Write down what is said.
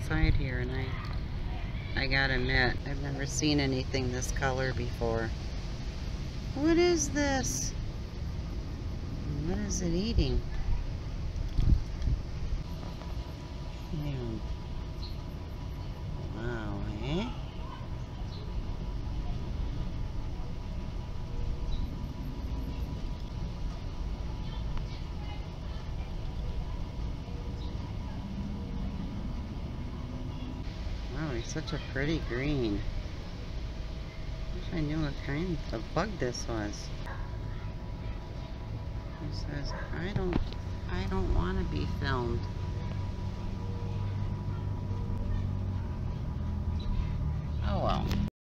outside here, and I gotta admit, I've never seen anything this color before. What is this? What is it eating? Ew. Wow, eh? Wow, he's such a pretty green. Wish I knew what kind of bug this was. He says, I don't want to be filmed.